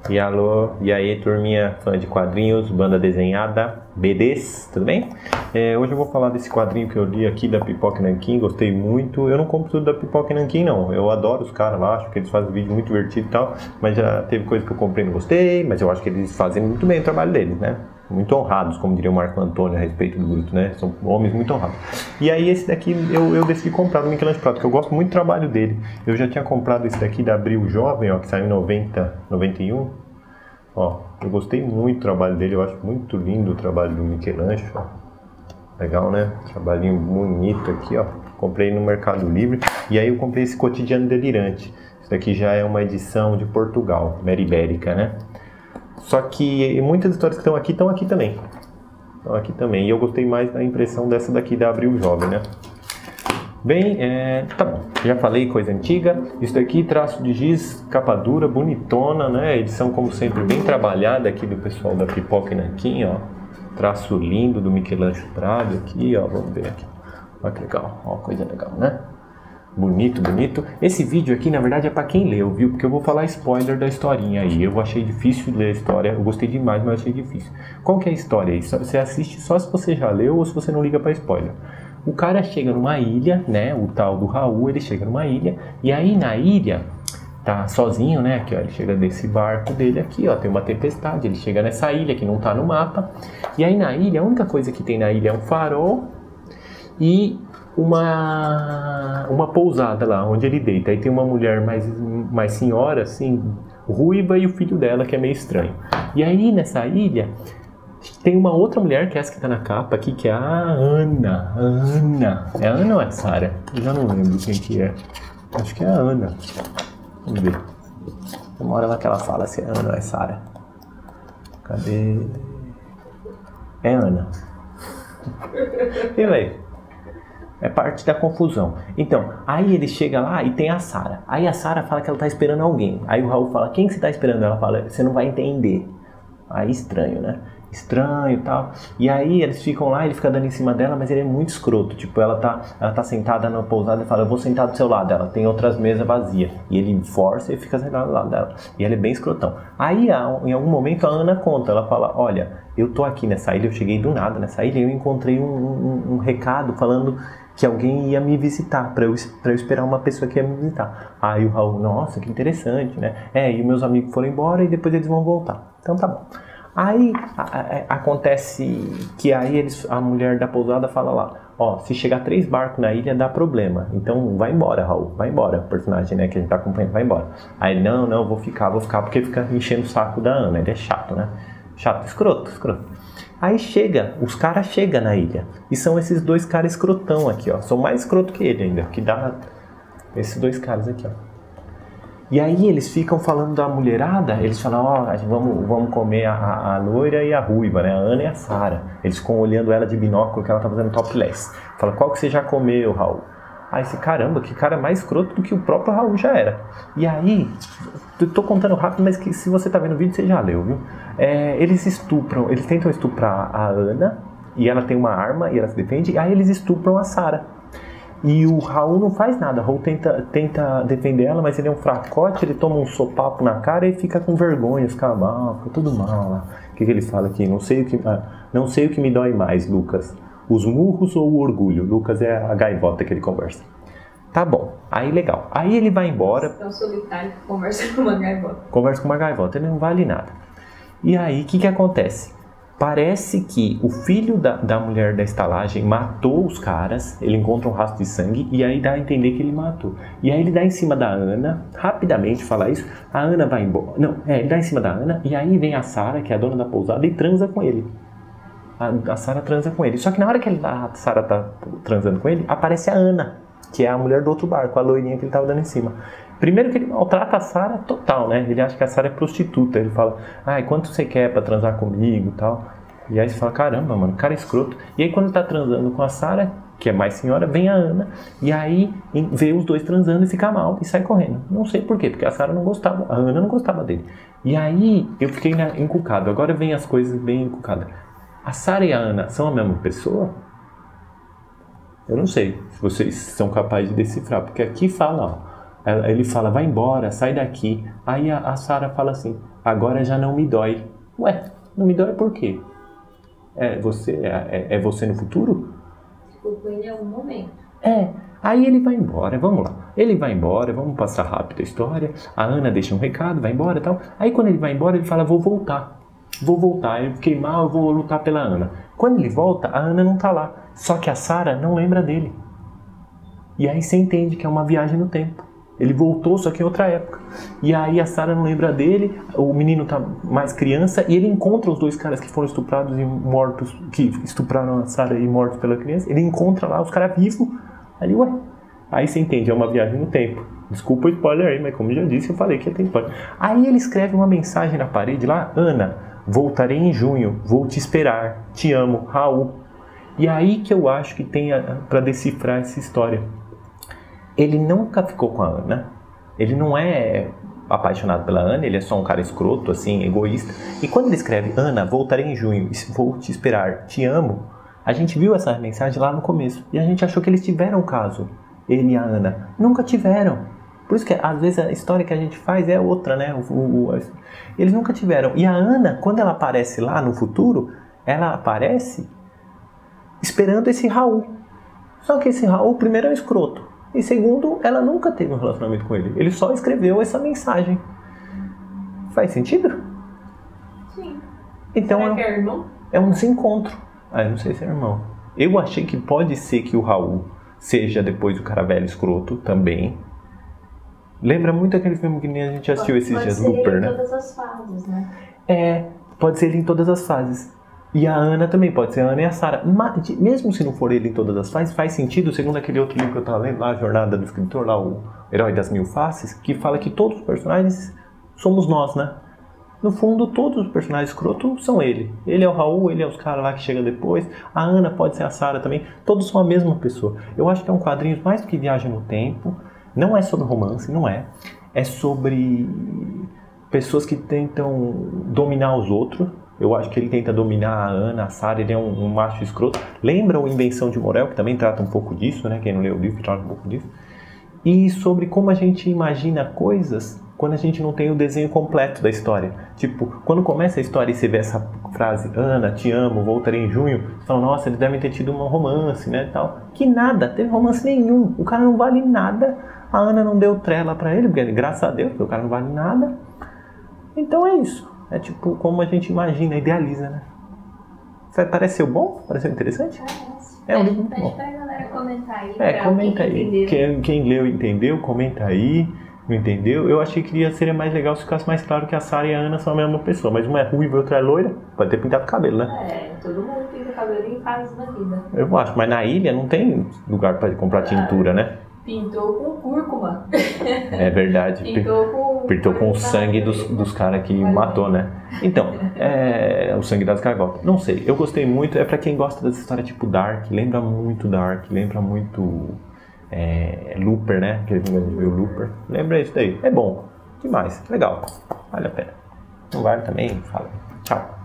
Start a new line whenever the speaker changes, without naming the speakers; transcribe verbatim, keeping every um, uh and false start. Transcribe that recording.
E alô, e aí turminha fã de quadrinhos, banda desenhada, B Ds, tudo bem? É, hoje eu vou falar desse quadrinho que eu li aqui da Pipoca Nanquim, gostei muito. Eu não compro tudo da Pipoca Nanquim não, eu adoro os caras lá, acho que eles fazem vídeo muito divertido e tal. Mas já teve coisa que eu comprei e não gostei, mas eu acho que eles fazem muito bem o trabalho deles, né? Muito honrados, como diria o Marco Antônio a respeito do grupo, né? São homens muito honrados. E aí esse daqui eu, eu decidi comprar do Michelangelo Prato, porque eu gosto muito do trabalho dele. Eu já tinha comprado esse daqui da Abril Jovem, ó, que saiu em noventa, noventa e um. Ó, eu gostei muito do trabalho dele, eu acho muito lindo o trabalho do Michelangelo, ó. Legal, né? Trabalhinho bonito aqui, ó. Comprei no Mercado Livre. E aí eu comprei esse Cotidiano Delirante. Isso daqui já é uma edição de Portugal, Meribérica, né? Só que muitas histórias que estão aqui, estão aqui também. Estão aqui também. E eu gostei mais da impressão dessa daqui da Abril Jovem, né? Bem, é, tá bom. Já falei, coisa antiga. Isso daqui, traço de giz, capa dura, bonitona, né? Edição, como sempre, bem trabalhada aqui do pessoal da Pipoca Nanquim, ó. Traço lindo do Michelangelo Prado aqui, ó. Vamos ver aqui. Olha que legal. Ó, coisa legal, né? Bonito, bonito. Esse vídeo aqui, na verdade, é pra quem leu, viu? Porque eu vou falar spoiler da historinha aí. Eu achei difícil ler a história. Eu gostei demais, mas achei difícil. Qual que é a história aí? Você assiste só se você já leu ou se você não liga pra spoiler. O cara chega numa ilha, né? O tal do Raul, ele chega numa ilha. E aí, na ilha, tá sozinho, né? Aqui, ó. Ele chega desse barco dele aqui, ó. Tem uma tempestade. Ele chega nessa ilha que não tá no mapa. E aí, na ilha, a única coisa que tem na ilha é um farol e uma uma pousada lá onde ele deita. Aí tem uma mulher mais, mais senhora, assim, ruiva, e o filho dela, que é meio estranho. E aí nessa ilha tem uma outra mulher, que é essa que tá na capa aqui, que é a Ana. A Ana. É a Ana ou é a Sara? Eu já não lembro quem que é. Acho que é a Ana. Vamos ver. Tem uma hora lá que ela fala se é Ana ou é Sara. Cadê? É Ana. E aí? É parte da confusão. Então, aí ele chega lá e tem a Sara. Aí a Sara fala que ela tá esperando alguém. Aí o Raul fala, quem que você tá esperando? Ela fala, você não vai entender. Aí estranho, né? Estranho e tal. E aí eles ficam lá, ele fica dando em cima dela, mas ele é muito escroto. Tipo, ela tá, ela tá sentada na pousada e fala, eu vou sentar do seu lado. Ela tem outras mesas vazias. E ele força e fica sentado do lado dela. E ela é bem escrotão. Aí, em algum momento, a Ana conta. Ela fala, olha, eu tô aqui nessa ilha, eu cheguei do nada nessa ilha e eu encontrei um, um, um recado falando que alguém ia me visitar, pra eu, pra eu esperar uma pessoa que ia me visitar. Aí o Raul, nossa, que interessante, né? É, e meus amigos foram embora e depois eles vão voltar. Então tá bom. Aí a, a, acontece que aí eles, a mulher da pousada fala lá, ó, se chegar três barcos na ilha dá problema, então vai embora, Raul, vai embora, o personagem, né, que a gente tá acompanhando, vai embora. Aí ele, não, não, vou ficar, vou ficar, porque fica enchendo o saco da Ana, ele é chato, né? Chato, escroto, escroto. Aí chega, os caras chegam na ilha. E são esses dois caras escrotão aqui, ó. São mais escroto que ele ainda. Que dá esses dois caras aqui, ó. E aí eles ficam falando da mulherada. Eles falam, ó, oh, vamos, vamos comer a, a loira e a ruiva, né? A Ana e a Sara. Eles ficam olhando ela de binóculo que ela tá fazendo topless. Fala, qual que você já comeu, Raul? Aí esse caramba, que cara mais escroto do que o próprio Raul já era. E aí, eu tô contando rápido, mas que se você tá vendo o vídeo, você já leu, viu? É, eles estupram, eles tentam estuprar a Ana, e ela tem uma arma, e ela se defende, e aí eles estupram a Sara. E o Raul não faz nada, o Raul tenta, tenta defender ela, mas ele é um fracote, ele toma um sopapo na cara e fica com vergonha, fica mal, fica tudo mal lá. O que, que ele fala aqui? Não sei o que, ah, não sei o que me dói mais, Lucas. Os murros ou o orgulho? Lucas é a gaivota que ele conversa. Tá bom, aí legal. Aí ele vai embora.
É um solitário que conversa com uma gaivota.
Conversa com uma gaivota, ele não vale nada. E aí, o que que acontece? Parece que o filho da, da mulher da estalagem matou os caras, ele encontra um rastro de sangue e aí dá a entender que ele matou. E aí ele dá em cima da Ana, rapidamente fala isso, a Ana vai embora. Não, é, ele dá em cima da Ana e aí vem a Sara, que é a dona da pousada, e transa com ele. A, a Sara transa com ele. Só que na hora que ele, a Sara tá transando com ele, aparece a Ana, que é a mulher do outro barco, a loirinha que ele tava dando em cima. Primeiro que ele maltrata a Sara total, né? Ele acha que a Sara é prostituta. Ele fala, ai, quanto você quer pra transar comigo e tal. E aí você fala, caramba, mano, cara é escroto. E aí quando ele tá transando com a Sara, que é mais senhora, vem a Ana. E aí vê os dois transando e fica mal e sai correndo. Não sei por quê, porque a Sara não gostava, a Ana não gostava dele. E aí eu fiquei encucado. Agora vem as coisas bem encucadas. A Sara e a Ana são a mesma pessoa? Eu não sei se vocês são capazes de decifrar, porque aqui fala, ó, Ele fala, vai embora, sai daqui. Aí a, a Sarah fala assim, agora já não me dói. Ué, não me dói por quê? É você, é, é você no futuro?
Ficou com ele em algum momento.
É, aí ele vai embora, vamos lá. Ele vai embora, vamos passar rápido a história. A Ana deixa um recado, vai embora e tal. Aí quando ele vai embora, ele fala, vou voltar. Vou voltar, eu fiquei mal, eu vou lutar pela Ana. Quando ele volta, a Ana não tá lá. Só que a Sarah não lembra dele. E aí você entende que é uma viagem no tempo. Ele voltou, só que em outra época. E aí a Sarah não lembra dele, o menino tá mais criança, e ele encontra os dois caras que foram estuprados e mortos, que estupraram a Sarah e mortos pela criança. Ele encontra lá os caras vivos. Ali, ué. Aí você entende, é uma viagem no tempo. Desculpa o spoiler aí, mas como eu já disse, eu falei que ia ter spoiler. Aí ele escreve uma mensagem na parede lá, Ana, voltarei em junho, vou te esperar, te amo, Raul. E aí que eu acho que tem para decifrar essa história. Ele nunca ficou com a Ana, ele não é apaixonado pela Ana, ele é só um cara escroto, assim, egoísta. E quando ele escreve, Ana, voltarei em junho, vou te esperar, te amo, a gente viu essa mensagem lá no começo e a gente achou que eles tiveram um caso, ele e a Ana. Nunca tiveram. Por isso que às vezes a história que a gente faz é outra, né? O, o, o, eles nunca tiveram. E a Ana, quando ela aparece lá no futuro, ela aparece esperando esse Raul. Só que esse Raul, primeiro, é um escroto. E segundo, ela nunca teve um relacionamento com ele. Ele só escreveu essa mensagem. Faz sentido?
Sim.
Então
Será
é,
que é irmão?
É um desencontro. Ah, eu não sei se é irmão. Eu achei que pode ser que o Raul seja depois o cara velho escroto também. Lembra muito aquele filme que a gente assistiu esses
pode
dias,
ser
Looper,
em
né?
todas as fases, né?
É, pode ser ele em todas as fases. E a Ana também, pode ser a Ana e a Sarah. Mas, mesmo se não for ele em todas as fases, faz sentido, segundo aquele outro livro que eu estava lendo, lá, A Jornada do Escritor, lá, o Herói das Mil Faces, que fala que todos os personagens somos nós, né? No fundo, todos os personagens escrotos são ele. Ele é o Raul, ele é os caras lá que chegam depois. A Ana pode ser a Sarah também. Todos são a mesma pessoa. Eu acho que é um quadrinho mais do que viagem no tempo. Não é sobre romance, não é. É sobre pessoas que tentam dominar os outros. Eu acho que ele tenta dominar a Ana, a Sarah, ele é um, um macho escroto. Lembra o Invenção de Morel, que também trata um pouco disso, né? Quem não leu o livro trata um pouco disso. E sobre como a gente imagina coisas quando a gente não tem o desenho completo da história. Tipo, quando começa a história e você vê essa frase, Ana, te amo, voltarei em junho, você fala, nossa, eles devem ter tido um romance, né, tal. Que nada, teve romance nenhum. O cara não vale nada. A Ana não deu trela pra ele, porque, graças a Deus, porque o cara não vale nada. Então é isso. É tipo como a gente imagina, idealiza, né? Pareceu bom? Pareceu interessante?
Parece.
É um livro muito
Pede
bom.
pra galera comentar aí.
É,
pra
comenta
alguém
aí.
entender.
Quem, quem leu e entendeu, comenta aí. Não entendeu? Eu achei que seria mais legal se ficasse mais claro que a Sarah e a Ana são a mesma pessoa. Mas uma é ruiva e outra é loira. Pode ter pintado o cabelo, né?
É, todo mundo pinta cabelo em fases da vida.
Eu acho. Mas na ilha não tem lugar pra comprar tintura, né?
Pintou com cúrcuma.
É verdade.
Pintou com...
Pintou com o sangue dos, dos caras que matou, né? Então, é, o sangue das gaivotas. Não sei, eu gostei muito. É pra quem gosta dessa história tipo Dark. Lembra muito Dark, lembra muito é, Looper, né? Aquele filme que a gente viu, Looper. Lembra isso daí. É bom, demais, legal. Vale a pena. Não vale também? Fala. Tchau.